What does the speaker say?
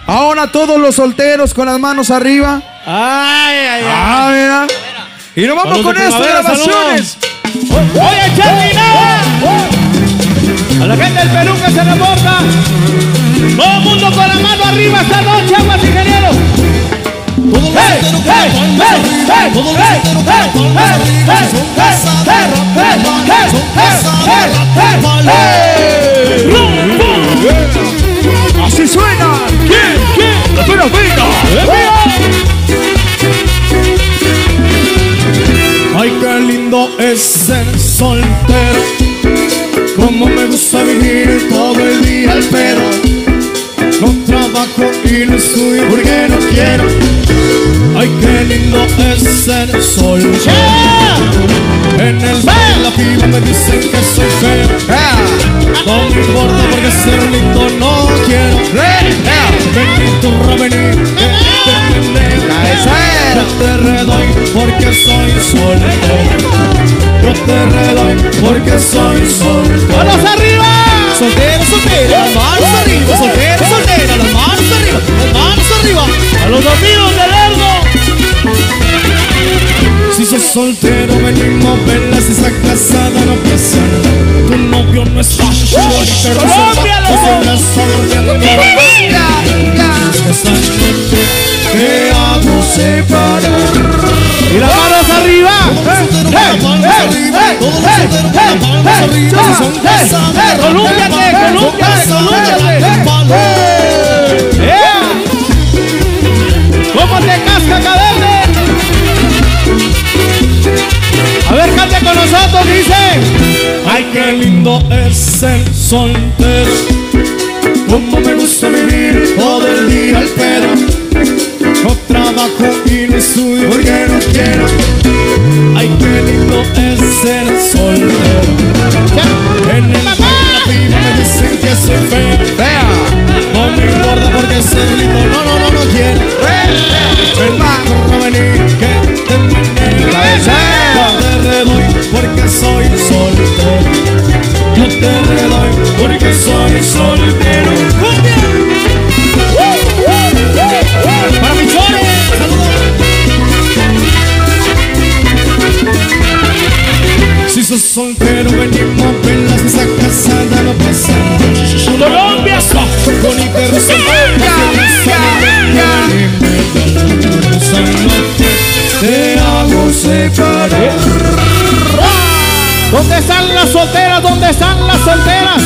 Ahora todos los solteros con las manos arriba. Ay, ay, ay. Ah, mira. Y nos vamos con esto, grabaciones. Oye, Charlina. A la gente del Perú que se reporta. Todo el mundo con la mano arriba esta noche, aguas ingenieros. ¡Hey! ¡Hey! ¡Hey! ¡Hey! ¡Hey! ¡Así suena! ¿Quién? ¡La Mera Vena! Ay, qué lindo es ser soltero. Como me gusta vivir todo el día al pedo. No trabajo y no estudio porque no quiero. Ay, qué lindo es ser soltero. En el bar la piba me dicen que soy feo. No me importa porque ser lindo no quiero. Vení turra, vení, que te meneo. Yo te redoy porque soy soltero. Yo te redoy porque soy soltero. ¡Manos arriba! Soltero, soltero, las manos arriba. Soltero, soltero, las manos arriba. Las manos arriba. A los amigos del Lerdo. Si sos soltero, venimos, vela. Si estás casada, no pasa nada. Tu novio no está choli, pero ¿qué hago separar? Y las manos arriba. Colúmpiate, colúmpiate, colúmpiate. ¿Cómo te casca, cadete? A ver, cante con nosotros, dice. Ay, qué lindo es ser soltero. Como me gusta vivir todo el día al pedo. No trabajo y no estudio porque no quiero. Ay, qué lindo es ser soltero. En el bar la piba me dicen que soy feo. No me importa porque ser lindo no quiero. Ven, corra, vení, que te meneo. Yo te redoy porque soy soltero. Yo te redoy porque soy soltero. Para mis chores, saludos. Si sos soltero, venimos, vela. Si estás casada, no pasa nada. Colombia, Bonita rosa, te hago separar. ¿Dónde están las solteras? ¿Dónde están las solteras?